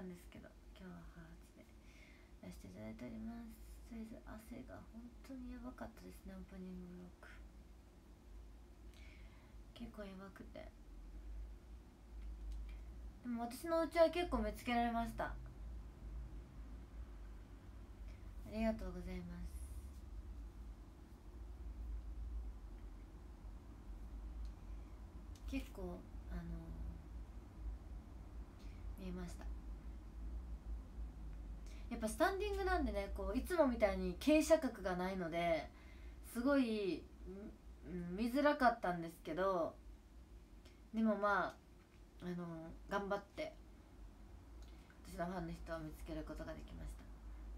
んですけど、今日はハーツで出していただいております。とりあえず汗が本当にやばかったですね。オープニングブロック結構やばくて、でも私のうちは結構見つけられました。ありがとうございます。結構見えました。やっぱスタンディングなんでね、こういつもみたいに傾斜角がないのですごい見づらかったんですけど、でもまあ頑張って私のファンの人を見つけることができました。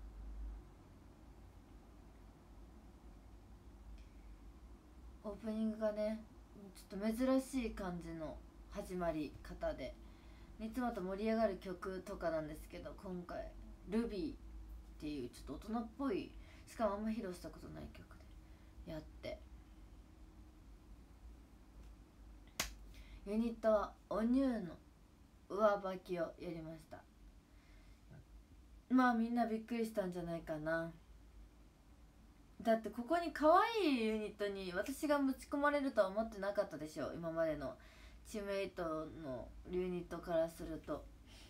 オープニングがねちょっと珍しい感じの始まり方で、いつもと盛り上がる曲とかなんですけど、今回ルビーっていうちょっと大人っぽい、しかもあんま披露したことない曲でやって、ユニットはおニューの上履きをやりました。まあみんなびっくりしたんじゃないかな。だってここに可愛いユニットに私が持ち込まれるとは思ってなかったでしょ、今までのチームメイトのユニットからすると。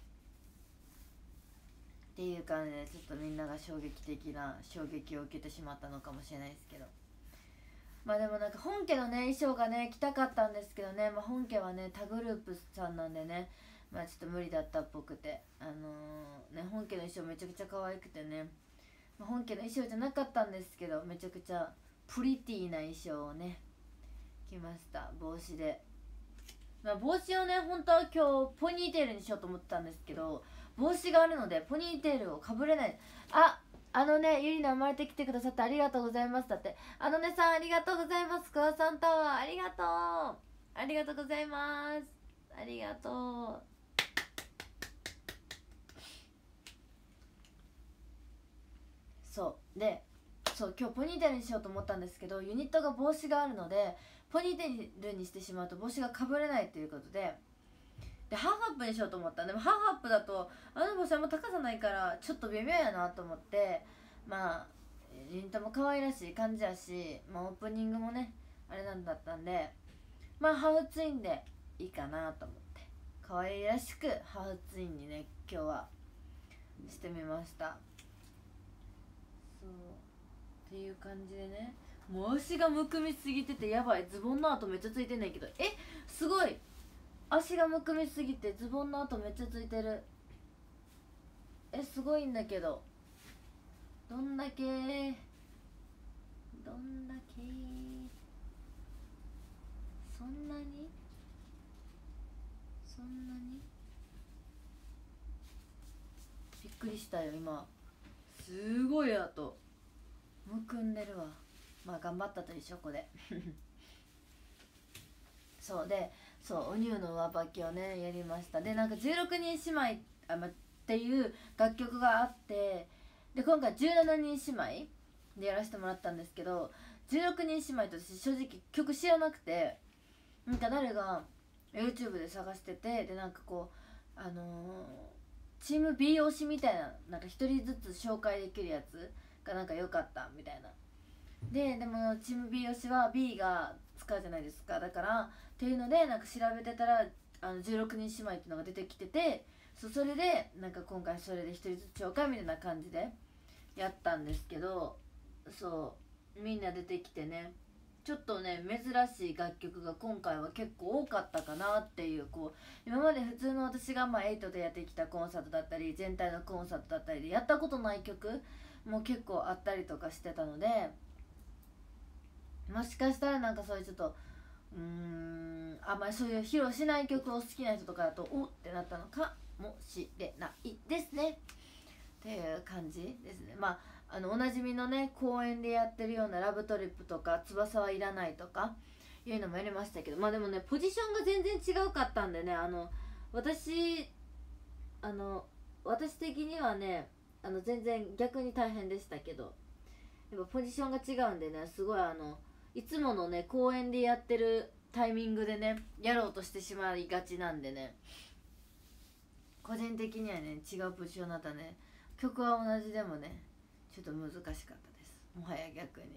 っていう感じでちょっとみんなが衝撃的な衝撃を受けてしまったのかもしれないですけど、まあでもなんか本家のね衣装がね着たかったんですけどね、まあ、本家はね他グループさんなんでね、まあちょっと無理だったっぽくて、ね本家の衣装めちゃくちゃ可愛くてね、まあ、本家の衣装じゃなかったんですけどめちゃくちゃプリティーな衣装をね着ました。帽子で、まあ、帽子をね本当は今日ポニーテールにしようと思ってたんですけど、帽子があるのでポニーテールをかぶれない。ゆりな生まれてきてくださってありがとうございます。だってさんありがとうございます。クワさんタワーありがとう、ありがとうございます、ありがとう。そう今日ポニーテールにしようと思ったんですけど、ユニットが帽子があるのでポニーテールにしてしまうと帽子がかぶれないということで、ハーフアップにしようと思った。でもハーフアップだと帽子はもう高さないからちょっと微妙やなと思って、まあユニットも可愛らしい感じやし、まあ、オープニングもねあれなんだったんで、まあハーフツインでいいかなと思って可愛らしくハーフツインにね今日はしてみました。そうっていう感じでね、もう足がむくみすぎててやばい、ズボンの跡めっちゃついてんねんけど、すごい足がむくみすぎてズボンの跡めっちゃついてる。すごいんだけど、どんだけそんなにびっくりしたよ今、すごい跡むくんでるわ。まあ頑張ったと一緒こでおニューの上履きをねやりました。でなんか16人姉妹っていう楽曲があって、で今回17人姉妹でやらせてもらったんですけど、16人姉妹と私正直曲知らなくて、なんか誰が YouTube で探してて、でなんかこうチーム B 推しみたいな、なんか一人ずつ紹介できるやつがなんか良かったみたいな。でもチーム B 推しは B が使うじゃないですか。だからっていうのでなんか調べてたら16人姉妹っていうのが出てきてて、それでなんか今回それで一人ずつ紹介みたいな感じでやったんですけど、みんな出てきてね、ちょっとね珍しい楽曲が今回は結構多かったかなっていう、今まで普通の私が8でやってきたコンサートだったり全体のコンサートだったりでやったことない曲も結構あったりとかしてたので、もしかしたらなんかそういうちょっとあんまりそういう披露しない曲を好きな人とかだとおってなったのかもしれないですねっていう感じですね。まあおなじみのね公演でやってるようなラブトリップとか翼はいらないとかいうのもやりましたけど、まあでもねポジションが全然違うかったんでね、私的にはね全然逆に大変でしたけど、やっぱポジションが違うんでね、すごいいつものね公演でやってるタイミングでねやろうとしてしまいがちなんでね、 個人的にはね違うポジションだったね。曲は同じでもねちょっと難しかったです、もはや逆に。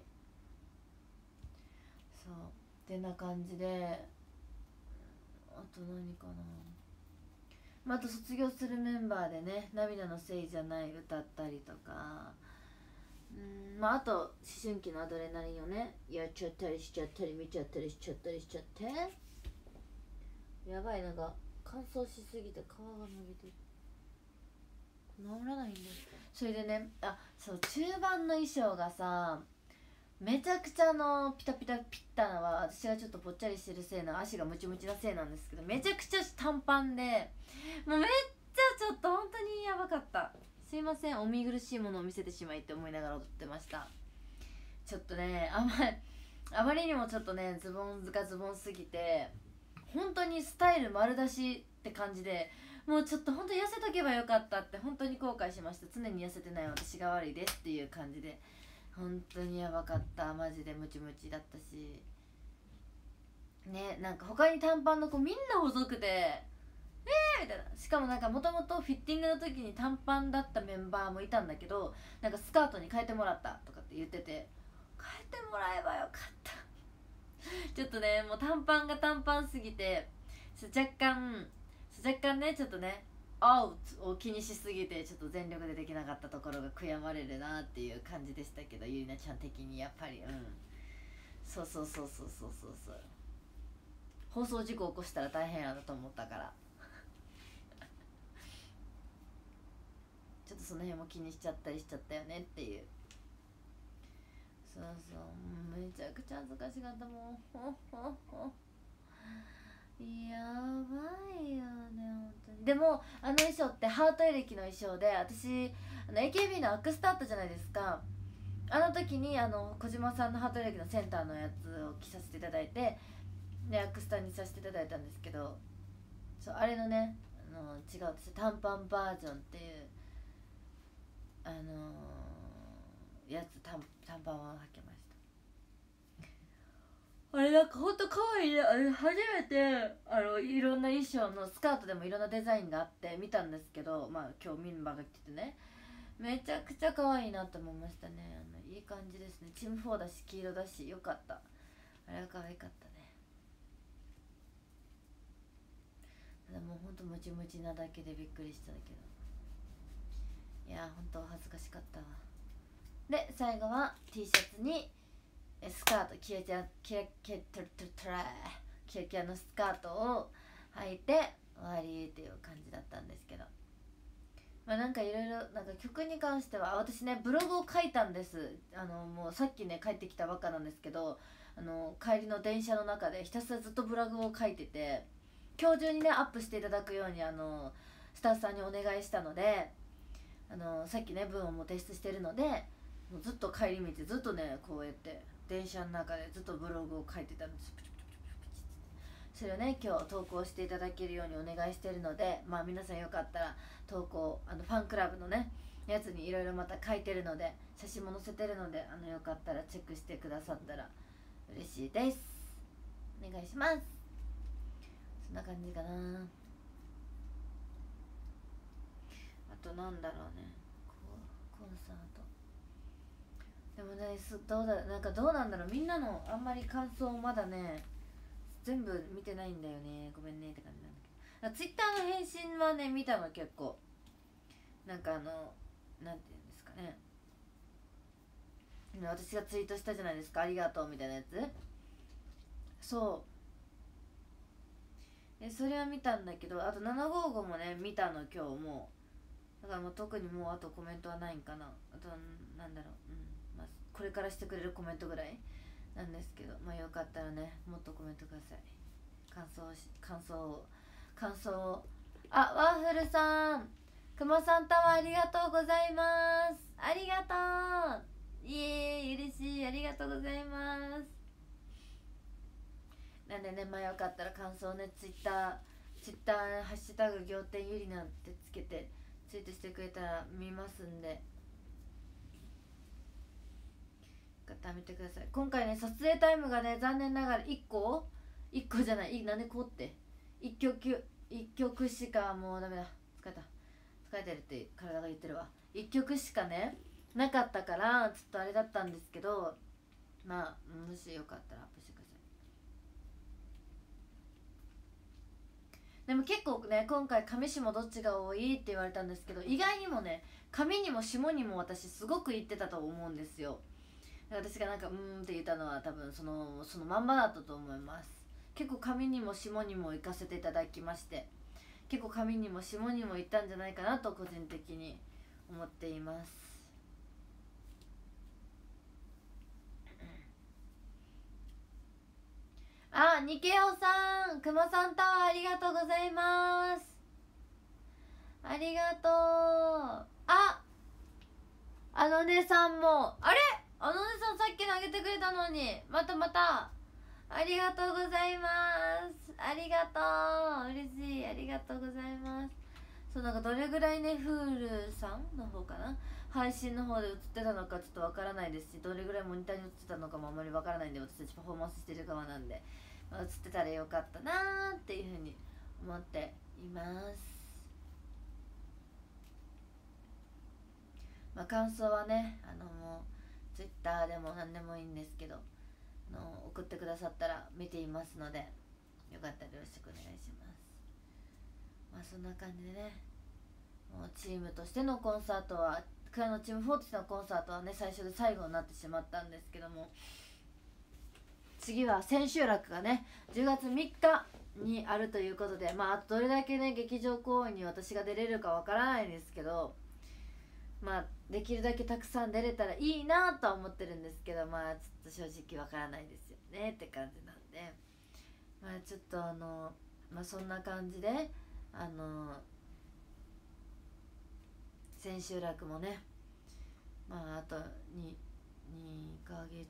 そうってな感じで、あと何かな、あと卒業するメンバーでね涙のせいじゃない歌ったりとか、あと思春期のアドレナリンをねやっちゃったりしちゃったり見ちゃったりしちゃったりしちゃって、やばい、なんか乾燥しすぎて皮が伸びて治らないんだよ。それでね、そう中盤の衣装がさめちゃくちゃピタピタピッタなは私がちょっとぽっちゃりしてるせいな、足がムチムチなせいなんですけど、めちゃくちゃ短パンでもうめっちゃちょっと本当にやばかった。すいません、お見苦しいものを見せてしまいって思いながら踊ってました。ちょっとねあまりにもちょっとねズボンがズボンすぎて本当にスタイル丸出しって感じで、もうちょっと本当に痩せとけばよかったって本当に後悔しました。常に痩せてない私が悪いですっていう感じで、本当にやばかった。マジでムチムチだったしね、なんか他に短パンの子みんな細くてみたいな。しかもなんかもともとフィッティングの時に短パンだったメンバーもいたんだけど、なんかスカートに変えてもらったとかって言ってて、変えてもらえばよかったちょっとねもう短パンが短パンすぎて若干ねちょっとねアウトを気にしすぎてちょっと全力でできなかったところが悔やまれるなっていう感じでしたけど、ゆりなちゃん的にやっぱりそう放送事故起こしたら大変やだと思ったからちょっとその辺も気にしちゃったりしちゃったよねっていう。そうめちゃくちゃ恥ずかしかったもんやばいよね本当に。でも衣装ってハートエレキの衣装で、私AKB のアクスタあったじゃないですか。あの時に小島さんのハートエレキのセンターのやつを着させていただいて、でアクスタにさせていただいたんですけど、そうあれのね違う、私短パンバージョンっていうやつ短パンを履きました。あれなんかほんと可愛いね。初めていろんな衣装のスカートでもいろんなデザインがあって見たんですけど、今日メンバーが来ててねめちゃくちゃ可愛いなと思いましたね。いい感じですね。チーム4だし黄色だしよかった。あれは可愛かったね。ただもうほんとムチムチなだけでびっくりしたけど、いやほんと恥ずかしかったわ。で最後は T シャツにスカートキラキラのスカートを履いて終わりっていう感じだったんですけど、なんかいろいろなんか曲に関しては私ねブログを書いたんです。もうさっきね帰ってきたばっかなんですけど、帰りの電車の中でひたすらずっとブログを書いてて、今日中にねアップしていただくようにスタッフさんにお願いしたので、さっきね文をもう提出してるので、もうずっと帰り道ずっとねこうやって電車の中でずっとブログを書いてたんです。それをね今日投稿していただけるようにお願いしてるので、皆さんよかったら投稿ファンクラブのねやつにいろいろまた書いてるので、写真も載せてるのでよかったらチェックしてくださったら嬉しいです。お願いします。そんな感じかな。あとなんだろうね、コンサートでもねどうなんだろう、みんなのあんまり感想をまだね全部見てないんだよね、ごめんねって感じなんだけど、ツイッターの返信はね見たの結構。なんかなんていうんですかね、私がツイートしたじゃないですか、ありがとうみたいなやつ。そうそれは見たんだけど、あと755もね見たの今日。もうだからもう特にもうあとコメントはないんかな。あとなんだろう、これからしてくれるコメントぐらいなんですけど、よかったらねもっとコメントください。感想を。ワッフルさん、くまさんタワーありがとうございます。ありがとう。イエーイ、嬉しい、ありがとうございます。なんでねよかったら感想ねツイッターハッシュタグ仰天ゆりなんてつけてツイートしてくれたら見ますんで、よかったら見てください。今回ね撮影タイムがね残念ながら1個じゃない、なんでこうって1曲しかもうダメだ、疲れた、疲れてるって体が言ってるわ。1曲しかねなかったからちょっとあれだったんですけど、まあもしよかったらアップしてください。でも結構ね今回上下どっちが多いって言われたんですけど、意外にもね上にも下にも私すごく言ってたと思うんですよ。私がなんかって言ったのは多分そのまんまだったと思います。結構上にも下にも行かせていただきまして、結構上にも下にも行ったんじゃないかなと個人的に思っています。あ、ニケオさん、くまさんタワーありがとうございます。ありがとう。あのねさんも、あれあのねさんさっき投げてくれたのに、またありがとうございます。ありがとう、嬉しい、ありがとうございます。そう、なんかどれぐらいねフールさんの方かな、配信の方で映ってたのかちょっとわからないですし、どれぐらいモニターに映ってたのかもあんまりわからないんで、私たちパフォーマンスしてる側なんで、映ってたらよかったなーっていうふうに思っています。まあ感想はねもう Twitter でも何でもいいんですけど送ってくださったら見ていますので、よかったらよろしくお願いします。まあそんな感じでね、もうチームとしてのコンサートはチーム4としてのコンサートはね最初で最後になってしまったんですけども、次は千秋楽がね10月3日にあるということで、まああとどれだけね劇場公演に私が出れるかわからないんですけど、まあできるだけたくさん出れたらいいなとは思ってるんですけど、まあちょっと正直わからないですよねって感じなんで、まあちょっとまあそんな感じで千秋楽もね、まああと2ヶ月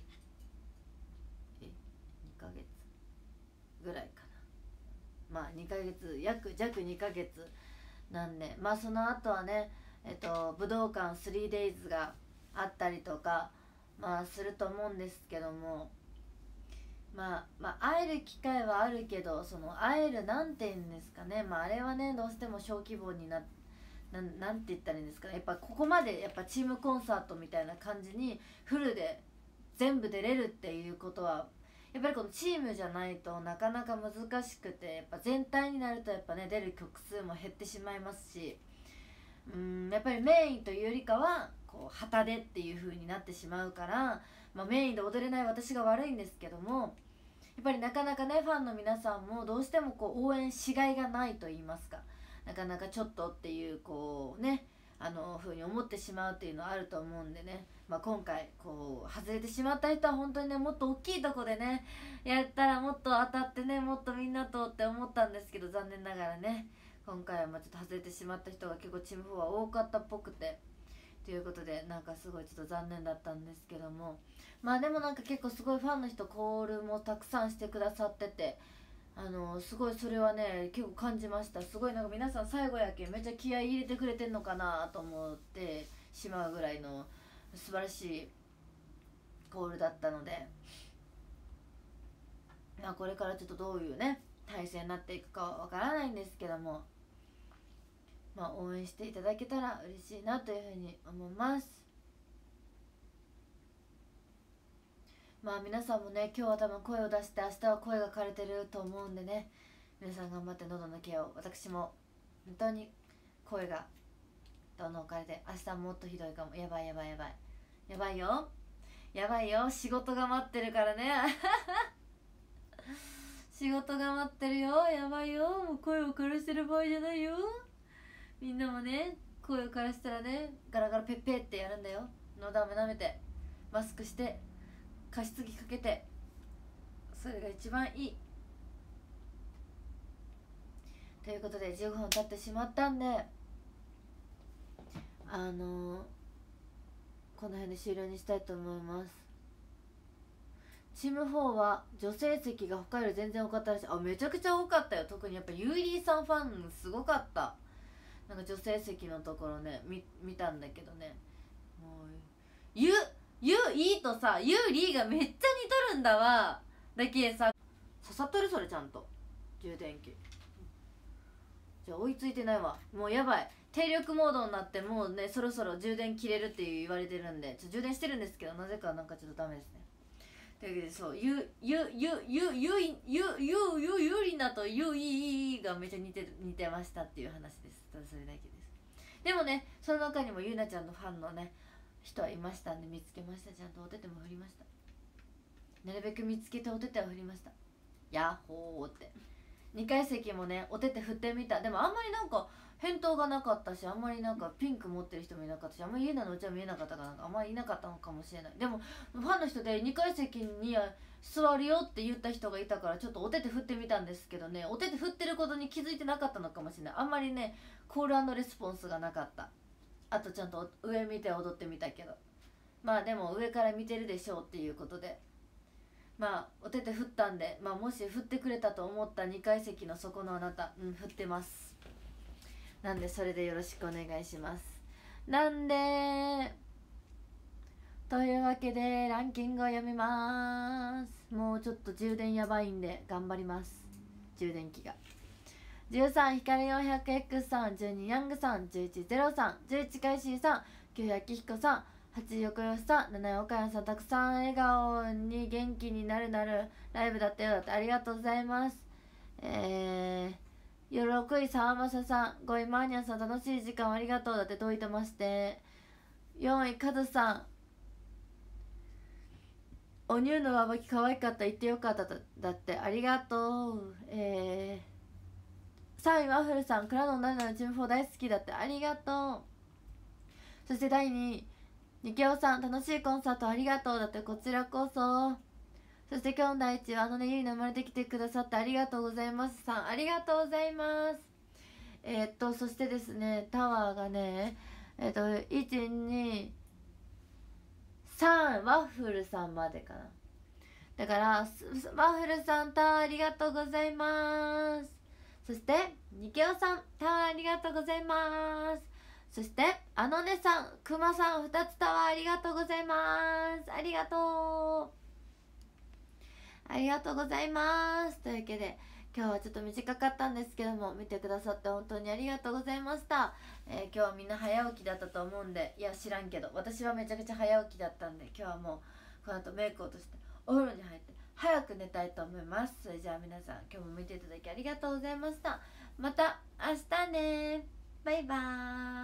2ヶ月ぐらいかな、まあ2ヶ月弱2ヶ月なんで、まあその後はね武道館 3days があったりとかまあすると思うんですけども、まあ会える機会はあるけど、その会えるなんていうんですかね、まああれはねどうしても小規模になんて言ったらいいんですかね、やっぱここまでやっぱチームコンサートみたいな感じにフルで全部出れるっていうことはやっぱりこのチームじゃないとなかなか難しくて、やっぱ全体になるとやっぱね出る曲数も減ってしまいますし、やっぱりメインというよりかはこう旗でっていう風になってしまうから、まあ、メインで踊れない私が悪いんですけども、やっぱりなかなかねファンの皆さんもどうしてもこう応援しがいがないと言いますか、なかなかちょっとっていうこうね風に思ってしまうっていうのはあると思うんでね、まあ、今回こう外れてしまった人は本当にねもっと大きいとこでねやったらもっと当たってねもっとみんなとって思ったんですけど、残念ながらね今回はまあちょっと外れてしまった人が結構チーム4は多かったっぽくてということで、なんかすごいちょっと残念だったんですけども、まあでもなんか結構すごいファンの人コールもたくさんしてくださってて、すごいそれはね結構感じました。すごいなんか皆さん最後やけんめっちゃ気合い入れてくれてんのかなと思ってしまうぐらいの素晴らしいコールだったので、まあこれからちょっとどういうね体制になっていくかはわからないんですけども、まあ応援していただけたら嬉しいなというふうに思います。まあ皆さんもね今日は多分声を出して明日は声が枯れてると思うんでね、皆さん頑張って喉のケアを。私も本当に声がどんどん枯れて、明日はもっとひどいかも。やばいよ仕事が待ってるからね仕事が待ってるよ。やばいよ、もう声を枯らしてる場合じゃないよ。みんなもね声を枯らしたらねガラガラペッペってやるんだよ。のだめなめてマスクして加湿器かけて、それが一番いいということで15分経ってしまったんでこの辺で終了にしたいと思います。チーム4は女性席が他より全然多かったらしい。めちゃくちゃ多かったよ。特にやっぱユーリーさんファンすごかった。なんか女性席のところね見たんだけどね、もうユイとさユーリーがめっちゃ似とるんだわ。だけさ刺さっとるそれちゃんと充電器追いついてないわ。もうやばい、低力モードになって、もうねそろそろ充電切れるって言われてるんで、充電してるんですけど、なぜかなんかちょっとダメですね。というわけで、そうゆりなとゆいがめっちゃ似てましたっていう話です。ただそれだけです。でもね、その中にもゆなちゃんのファンのね人はいましたんで、見つけました。ちゃんとお手手も振りました。なるべく見つけてお手手を振りました。ヤッホーって。2階席もねお手手振ってみた。でもあんまりなんか返答がなかったし、あんまりなんかピンク持ってる人もいなかったし、あんまり家なのうちは見えなかったから、あんまりいなかったのかもしれない。でもファンの人で2階席に座るよって言った人がいたから、ちょっとお手手振ってみたんですけどね、お手手振ってることに気づいてなかったのかもしれない。あんまりねコール&レスポンスがなかった。あとちゃんと上見て踊ってみたけど、まあでも上から見てるでしょうっていうことで、まあお手手振ったんで、まあもし振ってくれたと思った2階席のそこのあなた、振ってます。なんでそれでよろしくお願いします。なんでというわけでランキングを読みます。もうちょっと充電やばいんで頑張ります。充電器が13ヒカル 400X さん、12ヤングさん、11ゼロさん、11カイシーさん、9百キヒコさん、8横吉さん、7岡山さん、たくさん笑顔に元気になるライブだったよ。だってありがとうございます。6位沢正さん、5位マーニャさん、楽しい時間ありがとう。だってどういてまして。4位カズさん、お乳の上履き可愛かった、言ってよかった。だってありがとう。3位ワッフルさん、クラノン7のチーム4大好きだってありがとう。そして第2位ニケオさん、楽しいコンサートありがとう。だってこちらこそ。そして今日の第1位はゆいの生まれてきてくださってありがとうございますさん、ありがとうございます。そしてですね、タワーがね123ワッフルさんまでかな。だからワッフルさんタワーありがとうございます。そしてニケオさんタワーありがとうございます。そしてあのねさん、くまさん2つタワーありがとうございます。ありがとうありがとうございます。というわけで今日はちょっと短かったんですけども、見てくださって本当にありがとうございました。今日はみんな早起きだったと思うんで、いや知らんけど私はめちゃくちゃ早起きだったんで、今日はもうこの後メイクを落としてお風呂に入って早く寝たいと思います。それじゃあ皆さん今日も見ていただきありがとうございました。また明日ね、バイバーイ。